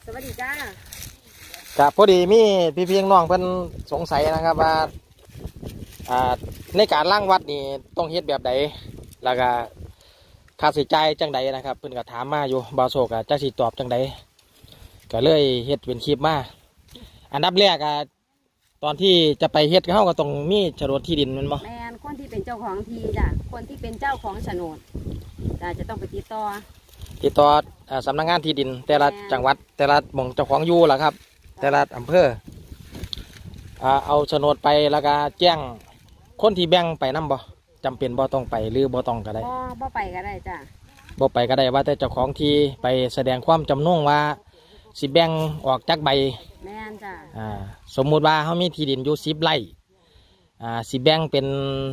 สวัสดีจ้ากับพอดีมีพี่น้องเพิ่นสงสัยนะครับว่าในการล้างวัดนี่ต้องเฮ็ดแบบใดแล้วก็ค่าใช้จ่ายจังใดนะครับเพิ่นก็ถามมาอยู่บาวโศกจักสิตอบจังใดก็เลยเฮ็ดเป็นคลิปมาอันดับแรกตอนที่จะไปเฮ็ดเขาก็ต้องมีโฉนดที่ดินมันบ่แมนคนที่เป็นเจ้าของทีจ้ะคนที่เป็นเจ้าของโฉนดจะต้องไปติดต่อสำนักงานที่ดินแต่ละจังหวัดแต่ละหม่องเจ้าของอยู่ล่ะครับแต่ละอำเภอเอาโฉนดไปแล้วก็แจ้งคนที่แบ่งไปนำบ่จำเป็นบ่ต้องไปหรือบ่ต้องก็ได้บ่ไปก็ได้จ้ะบ่ไปก็ได้ว่าแต่เจ้าของที่ไปแสดงความจำนงว่าสิแบ่งออกจากใบแม่นจ้ะสมมุติว่าเขามีที่ดินอยู่10 ไร่สิแบ่งเป็น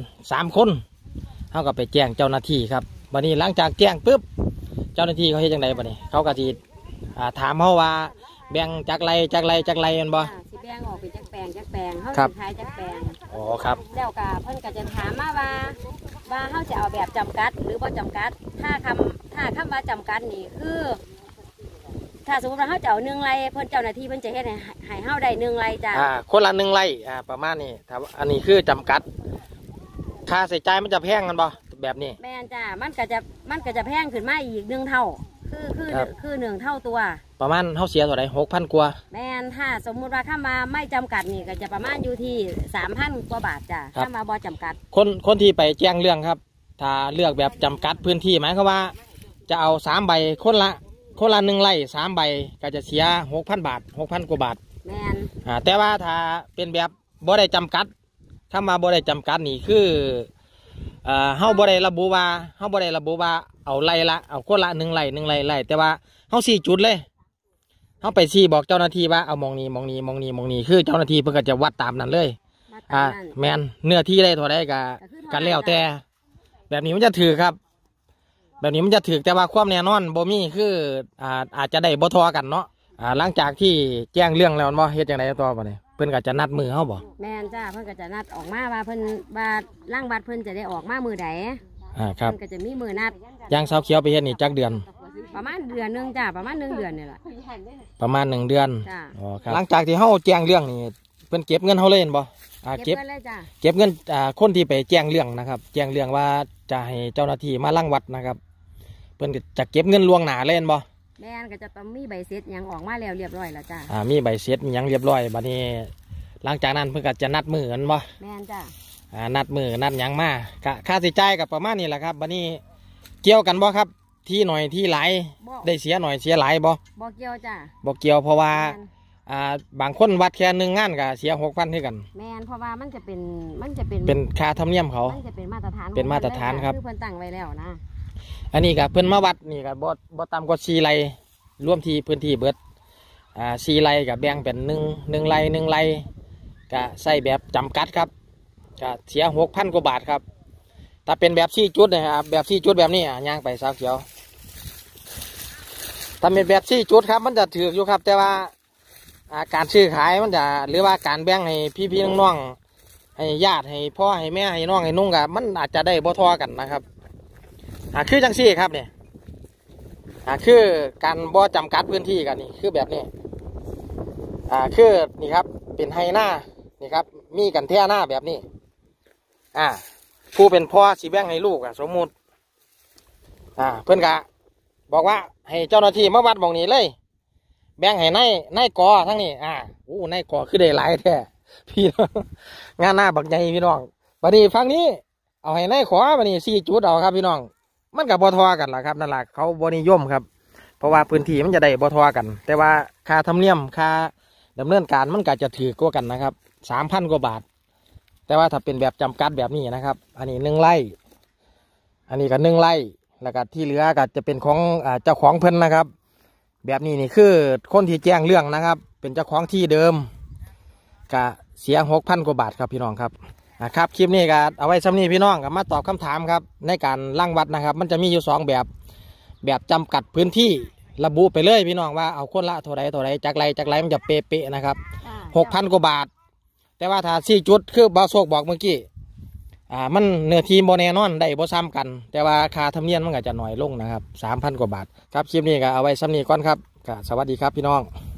3 คนเขาก็ไปแจ้งเจ้าหน้าที่ครับบัดนี้หลังจากแจ้งปุ๊บเจ้าหน้าที่เขาเฮ็ดจังไดบัดนี้เขาก็สิถามเขาว่าแบ่งจากไรมันบ่สิแบ่งออกเป็นจักแปลงเขาสิขายจักแปลงอ๋อครับแล้วก็เพิ่นก็จะถามมาว่าเขาจะเอาแบบจำกัดหรือบ่จำกัดถ้าคำว่าจำกัดนี่คือถ้าสมมติว่าเขาจะเอา1 ไร่เพิ่นเจ้าหน้าที่เพิ่นจะเฮ็ดให้เขาได้1 ไร่จ้ะคนละ1 ไร่ประมาณนี้ถ้าอันนี้คือจำกัดค่าใช้จ่ายมันจะแพงกันบ่แบบนี้แม่นจ้ะมันก็จะแพงขึ้นมาอีก1 เท่าคือ1 เท่าตัวประมาณเขาเสียเท่าไหร่6,000 กว่าแม่นถ้าสมมุติว่าข้ามาไม่จำกัดนี่ก็จะประมาณอยู่ที่3,000 กว่าบาทจ้ะข้ามาบ่จำกัดคนที่ไปแจ้งเรื่องครับถ้าเลือกแบบจำกัดพื้นที่หมายความว่าจะเอา3 ใบคนละ1 ไร่3 ใบก็จะเสีย6,000 บาท6,000 กว่าบาทแม่นแต่ว่าถ้าเป็นแบบบ่ได้จำกัดข้ามาบ่ได้จำกัดนี่คือเฮาบ่ได้ระบุว่าเอาไร่ละเอาคนละ1 ไร่แต่ว่าเฮา4 จุดเลยเฮาไปบอกเจ้าหน้าที่ว่าเอามองนี้คือเจ้าหน้าที่เพิ่นก็จะวัดตามนั้นเลยแม่นเนื้อที่ได้เท่าใดก็แล้วแต่แบบนี้มันจะถือครับแบบนี้มันจะถือแต่ว่าความแน่นอนบ่มีคืออาจจะได้บ่ทอกันเนาะหลังจากที่แจ้งเรื่องแล้วบ่เฮ็ดจังไดต่อบ่เนี่ยเพิ่นก็จะนัดมือเฮาบ่แม่นจ้าเพิ่นก็จะนัดออกมาว่าเพิ่นว่าร่างบัตรเพิ่นจะได้ออกมามือใดครับเพิ่นก็จะมีมือนัดย่างเสาเขียวไปเฮ็ดนี่จักเดือนประมาณเดือนนึงจ้าประมาณ1 เดือนนี่แหละประมาณ1 เดือนอ๋อครับหลังจากที่เฮาแจ้งเรื่องนี่เพิ่นเก็บเงินเฮาเลยบ่เก็บเงินเลยจ้าเก็บเงินคนที่ไปแจ้งเรื่องนะครับแจ้งเรื่องว่าจะให้เจ้าหน้าที่มารังวัดนะครับเพิ่นจะเก็บเงินล่วงหน้าเลยบ่แม่นก็จะต้องมีใบเสร็จยังออกมาแล้วเรียบร้อยแล้วจ้ามีใบเสร็จยังเรียบร้อยบัดนี้หลังจากนั้นเพิ่นก็จะนัดมือกันบ่แม่นจ้านัดมือนัดยังมาค่าใช้จ่ายกับประมาณนี้แหละครับบัดนี้เกี่ยวกันบ่ครับที่หน่อยที่หลายได้เสียหน่อยเสียหลายบ่เกี่ยวจ้าบ่เกี่ยวเพราะว่าบางคนวัดแค่1 งานก็เสีย6,000คือกันแม่นเพราะว่ามันจะเป็นค่าธรรมเนียมเขามันจะเป็นมาตรฐานครับคือเพิ่นตั้งไว้แล้วนะอันนี้ก็เพิ่นมาวัดนี่ก็บ่ต่ำกว่า4 ไร่รวมที่พื้นที่เบิด4 ไร่ก็แบ่งเป็น1 ไร่ก็ใส่แบบจำกัดครับก็เสีย6,000 กว่าบาทครับถ้าเป็นแบบ4 จุดนะครับแบบ4 จุดแบบนี้ย่างไปสาวเขียวถ้าเป็นแบบ4 จุดครับมันจะถืออยู่ครับแต่ว่าการซื้อขายมันจะหรือว่าการแบ่งให้พี่น้องให้ญาติให้พ่อให้แม่ให้น้องให้นุ่งกับมันอาจจะได้บ่ทอกันนะครับคือจังซี่ครับเนี่ยคือการบ่จำกัดพื้นที่กันนี่คือแบบนี้คือนี่ครับเป็นไฮหน้านี่ครับมีกันแท่หน้าแบบนี้ผู้เป็นพ่อสิแบ่งให้ลูกสมมุติเพื่อนกะบอกว่าให้เจ้าหน้าที่มาวัดบอกนี้เลยแบ่งให้ในกอทั้งนี้ในกอคือได้หลายแท้พี่งานหน้าบักใหญ่พี่น้องบัดนี้ฟังนี้เอาให้ในขอบัดนี้4 จุดเอาครับพี่น้องมันกับบ่ทอกันล่ะครับนั่นแหละเขาบ่นิยมครับเพราะว่าพื้นที่มันจะได้บ่ทอกันแต่ว่าค่าธรรมเนียมค่าดำเนินการมันก็จะถือกว่ากันนะครับ3,000 กว่าบาทแต่ว่าถ้าเป็นแบบจำกัดแบบนี้นะครับอันนี้1 ไร่อันนี้ก็1 ไร่แล้วก็ที่เหลือก็จะเป็นของเจ้าของเพิ่นนะครับแบบนี้นี่คือคนที่แจ้งเรื่องนะครับเป็นเจ้าของที่เดิมก็เสีย6,000 กว่าบาทครับพี่น้องครับครับคลิปนี้ก็เอาไว้ซ้ำนี้พี่น้องก็มาตอบคำถามครับในการรังวัดนะครับมันจะมีอยู่2 แบบจำกัดพื้นที่ระบุไปเลยพี่น้องว่าเอาคนละเท่าไรจากไรมันจะเป๊ะๆนะครับ6,000 กว่าบาทแต่ว่าถ้า4 จุดคือบาวโศกบอกเมื่อกี้มันเนื้อที่โมแน่นอนได้บ่ซ้ำกันแต่ว่าค่าธรรมเนียมมันก็จะหน่อยลงนะครับ3,000 กว่าบาทครับคลิปนี้ก็เอาไว้ซ้ำนี้ก่อนครับก็สวัสดีครับพี่น้อง